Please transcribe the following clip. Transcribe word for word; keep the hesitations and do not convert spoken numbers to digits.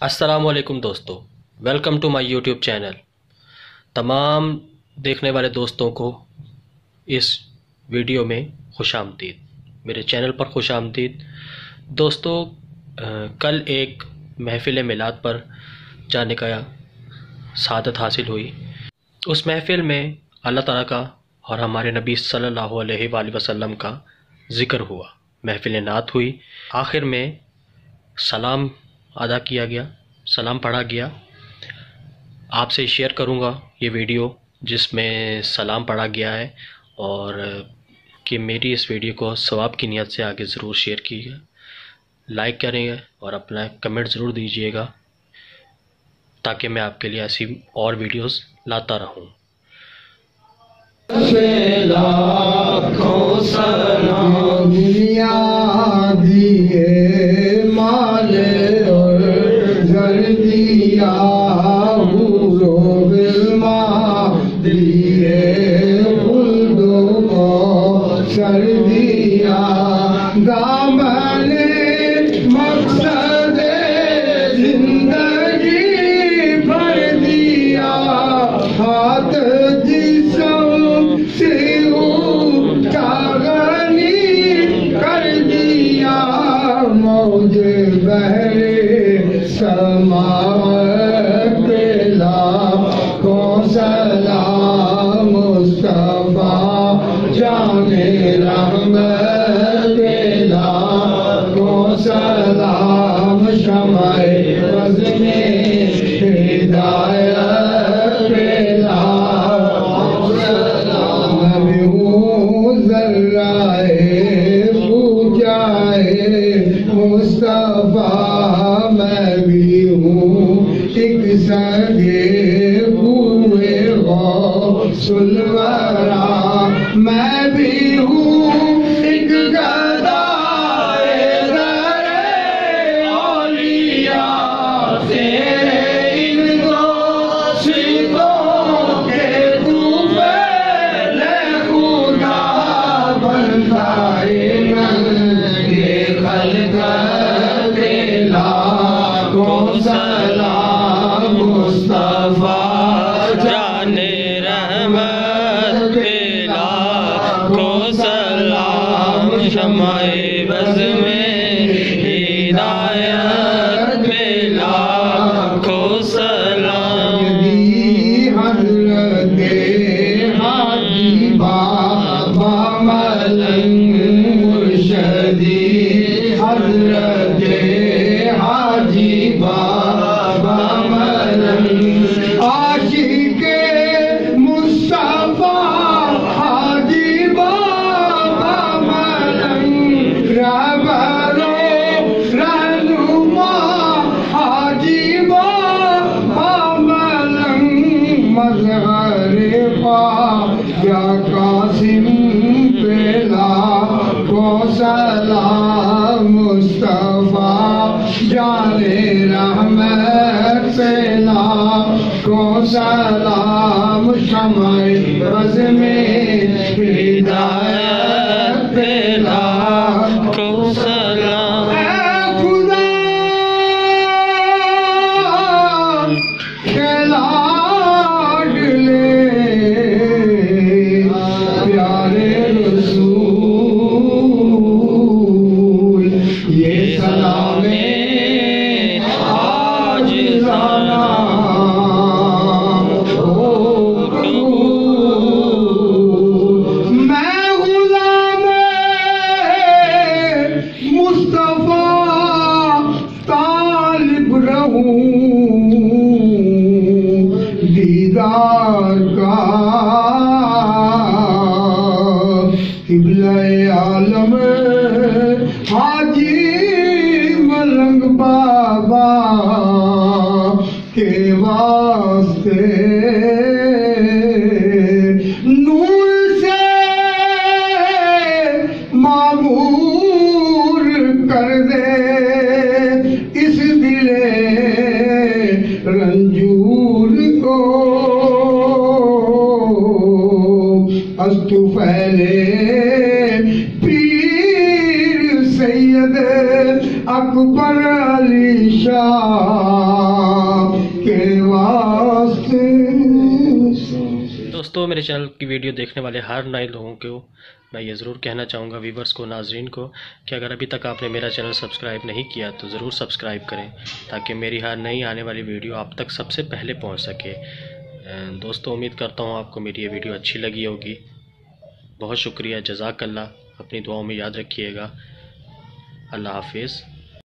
अस्सलामुअलैकुम दोस्तों, welcome to my YouTube channel. तमाम देखने वाले दोस्तों को इस वीडियो में खुशामदीद, मेरे चैनल पर खुशामदीद। दोस्तों, कल एक महफ़िल मिलाद पर जाने का सादत हासिल हुई। उस महफ़िल में अल्लाह ताला का और हमारे नबी सल्लल्लाहु अलैहि वसल्लम का ज़िक्र हुआ, महफ़िल नात हुई। आखिर में सलाम अदा किया गया, सलाम पढ़ा गया। आपसे शेयर करूंगा ये वीडियो जिसमें सलाम पढ़ा गया है, और कि मेरी इस वीडियो को सवाब की नियत से आगे ज़रूर शेयर कीजिएगा, लाइक करेंगे और अपना कमेंट ज़रूर दीजिएगा ताकि मैं आपके लिए ऐसी और वीडियोस लाता रहूं। लाखों सलाम दुनिया दिए माले और जर दिया, हूरो बिल्मा दिए खुल्दो को सर दिया, दामने मकसद जिंदगी भर दिया, हाथ जिस्म से कर दिया, मौजे बहरे समात पे लाखों सलाम, मुस्तफा जाने रहमत पे लाखों सलाम, शमाए वज़्ने हिदायत पे लाखों सलाम, नबी हूँ ज़र्राए मुस्तफा, मैं भी हूँ एक सगे हुए गौसुल वरा, मैं भी हूँ एक गदाए दरे औलिया, तेरे इन दो सितों के तू पहले खुदा बनताए सलाम, मुस्तफा जाने रहमत पे लाखों सलाम, शमाए बज़ में हिदायत पे लाखों सलाम। हज़रत हाजी बाबा मलंग मुर्शदी, हज़रत हाजी बाबा मलंग आशिक़े मुस्तफा, हाजी बाबा मलंग रहबरो रहनुमा, हाजी बाबा मलंग मज़हरे ख्वाजा कासिम पे लाखों सलाम, मुस्तफा जाने रहमत पे लाखों सलाम, शमाए बज़ में हिदायत पे लाखों सलाम। खुदा के लाडले प्यारे रसूल, ये सलामे दीदार का क़िबला-ए आलम हाजी मलंग बाबा के वास्ते, नूर से मामूर कर दे इस दिले रंजूर को, अस्तु फैले पीर सैयद अकबर अली शाह, के वास्ते। दोस्तों, मेरे चैनल की वीडियो देखने वाले हर नए लोगों को मैं ये ज़रूर कहना चाहूँगा, व्यूवर्स को, नाजरीन को, कि अगर अभी तक आपने मेरा चैनल सब्सक्राइब नहीं किया तो ज़रूर सब्सक्राइब करें, ताकि मेरी हर नई आने वाली वीडियो आप तक सबसे पहले पहुँच सके। दोस्तों, उम्मीद करता हूँ आपको मेरी ये वीडियो अच्छी लगी होगी। बहुत शुक्रिया, जज़ाकल्लाह। अपनी दुआओं में याद रखिएगा। अल्लाह हाफिज़।